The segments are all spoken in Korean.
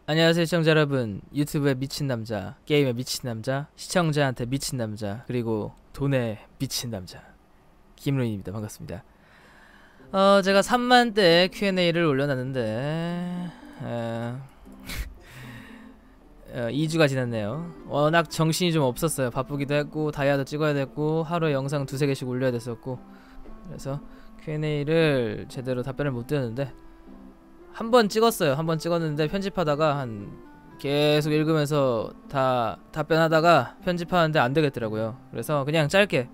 안녕하세요 시청자 여러분. 유튜브에 미친 남자, 게임에 미친 남자, 시청자한테 미친 남자, 그리고 돈에 미친 남자 김루인입니다. 반갑습니다. 제가 3만대 Q&A를 올려놨는데 2주가 지났네요. 워낙 정신이 좀 없었어요. 바쁘기도 했고 다이아도 찍어야 됐고 하루에 영상 2~3개씩 올려야 됐었고, 그래서 Q&A를 제대로 답변을 못 드렸는데 한 번 찍었어요. 한 번 찍었는데 편집하다가 한 계속 읽으면서 다 답변하다가 편집하는데 안 되겠더라고요. 그래서 그냥 짧게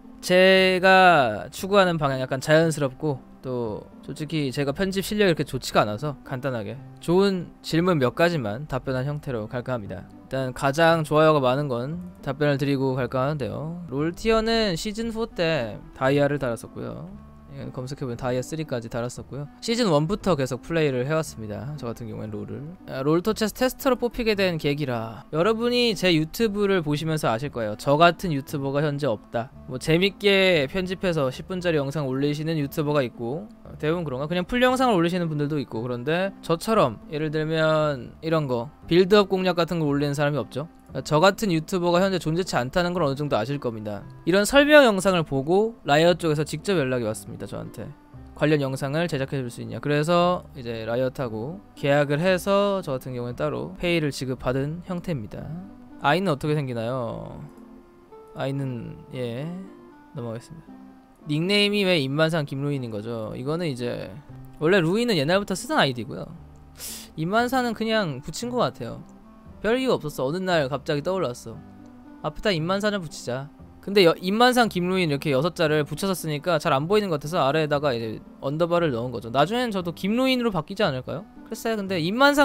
제가 추구하는 방향, 약간 자연스럽고 또 솔직히 제가 편집 실력이 그렇게 좋지가 않아서 간단하게 좋은 질문 몇 가지만 답변한 형태로 갈까 합니다. 일단 가장 좋아요가 많은 건 답변을 드리고 갈까 하는데요. 롤티어는 시즌4 때 다이아를 달았었고요. 검색해보면 다이아 3까지 달았었고요. 시즌 1부터 계속 플레이를 해왔습니다. 저 같은 경우엔 롤을 롤토체스 테스터로 뽑히게 된 계기라, 여러분이 제 유튜브를 보시면서 아실 거예요. 저 같은 유튜버가 현재 없다. 뭐 재밌게 편집해서 10분짜리 영상 올리시는 유튜버가 있고, 대부분 그런가? 그냥 풀 영상을 올리시는 분들도 있고, 그런데 저처럼 예를 들면 이런 거 빌드업 공략 같은 걸 올리는 사람이 없죠. 저 같은 유튜버가 현재 존재치 않다는 걸 어느 정도 아실 겁니다. 이런 설명 영상을 보고 라이엇 쪽에서 직접 연락이 왔습니다. 저한테 관련 영상을 제작해 줄 수 있냐. 그래서 이제 라이엇하고 계약을 해서 저 같은 경우는 따로 페이를 지급받은 형태입니다. 아이는 어떻게 생기나요? 아이는 넘어가겠습니다. 닉네임이 왜 임만상 김루인인 거죠. 이거는 이제 원래 루인은 옛날부터 쓰던 아이디고요. 임만상은 그냥 붙인 것 같아요. 별 이유 없었어. 어느 날 갑자기 떠올랐어. 앞에다 임만산을 붙이자. 근데 임만산 김루인 이렇게 6자를 붙여서 쓰니까 잘 안 보이는 것 같아서 아래에다가 이제 언더바를 넣은 거죠. 나중엔 저도 김루인으로 바뀌지 않을까요? 글쎄, 근데 임만산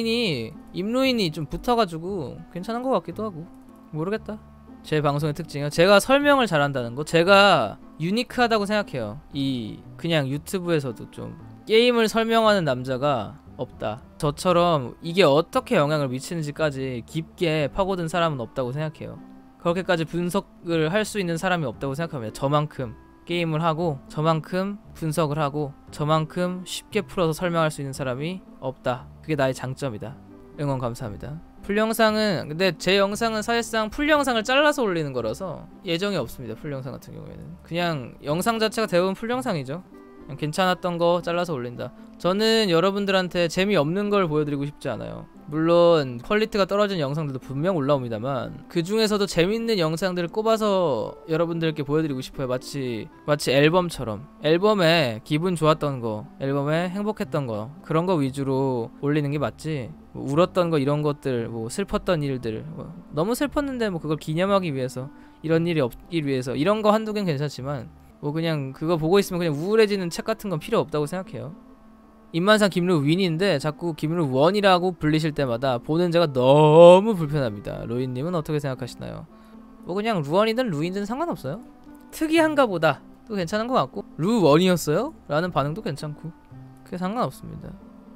김루인이 좀 붙어가지고 괜찮은 것 같기도 하고, 모르겠다. 제 방송의 특징은 제가 설명을 잘한다는 거. 제가 유니크하다고 생각해요. 그냥 유튜브에서도 좀 게임을 설명하는 남자가 없다. 저처럼 이게 어떻게 영향을 미치는지까지 깊게 파고든 사람은 없다고 생각해요. 그렇게까지 분석을 할 수 있는 사람이 없다고 생각합니다. 저만큼 게임을 하고, 저만큼 분석을 하고, 저만큼 쉽게 풀어서 설명할 수 있는 사람이 없다. 그게 나의 장점이다. 응원 감사합니다. 풀영상은, 근데 제 영상은 사실상 풀영상을 잘라서 올리는 거라서 예정이 없습니다. 풀영상 같은 경우에는 그냥 영상 자체가 대부분 풀영상이죠. 괜찮았던 거 잘라서 올린다. 저는 여러분들한테 재미없는 걸 보여드리고 싶지 않아요. 물론 퀄리티가 떨어진 영상들도 분명 올라옵니다만, 그 중에서도 재밌는 영상들을 꼽아서 여러분들께 보여드리고 싶어요. 마치 앨범처럼. 앨범에 기분 좋았던 거, 앨범에 행복했던 거, 그런 거 위주로 올리는 게 맞지, 뭐 울었던 거, 이런 것들, 뭐 슬펐던 일들, 너무 슬펐는데 뭐 그걸 기념하기 위해서, 이런 일이 없기 위해서, 이런 거 한두 개는 괜찮지만 뭐 그냥 그거 보고 있으면 그냥 우울해지는 책 같은 건 필요 없다고 생각해요. 임만상 김루윈인데 자꾸 김루원이라고 불리실 때마다 보는 제가 너무 불편합니다. 로인님은 어떻게 생각하시나요? 뭐 그냥 루원이든 루인든 상관없어요. 특이한가 보다 또 괜찮은 것 같고, 루원이었어요? 라는 반응도 괜찮고, 그게 상관없습니다.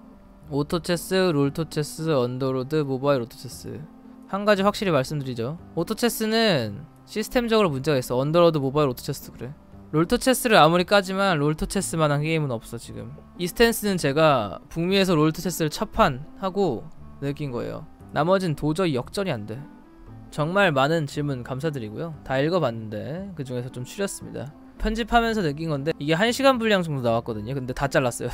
오토체스, 롤토체스, 언더로드, 모바일 오토체스. 한 가지 확실히 말씀드리죠. 오토체스는 시스템적으로 문제가 있어. 언더로드, 모바일 오토체스도 그래. 롤토체스를 아무리 까지만 롤토체스만한 게임은 없어 지금. 이 스탠스는 제가 북미에서 롤토체스를 첫판 하고 느낀 거예요. 나머진 도저히 역전이 안 돼. 정말 많은 질문 감사드리고요. 다 읽어봤는데 그 중에서 좀 추렸습니다. 편집하면서 느낀 건데 이게 1시간 분량 정도 나왔거든요. 근데 다 잘랐어요.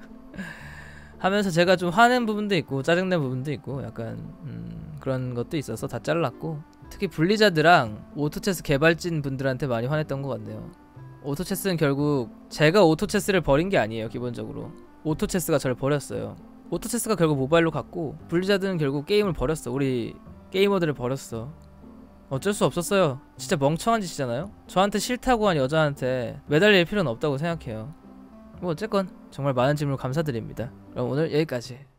하면서 제가 좀 화낸 부분도 있고 짜증낸 부분도 있고 약간 그런 것도 있어서 다 잘랐고, 특히 블리자드랑 오토체스 개발진 분들한테 많이 화냈던 것 같네요. 오토체스는 결국 제가 오토체스를 버린 게 아니에요. 기본적으로 오토체스가 저를 버렸어요. 오토체스가 결국 모바일로 갔고, 블리자드는 결국 게임을 버렸어. 우리 게이머들을 버렸어. 어쩔 수 없었어요. 진짜 멍청한 짓이잖아요. 저한테 싫다고 한 여자한테 매달릴 필요는 없다고 생각해요. 뭐 어쨌건 정말 많은 질문 감사드립니다. 그럼 오늘 여기까지.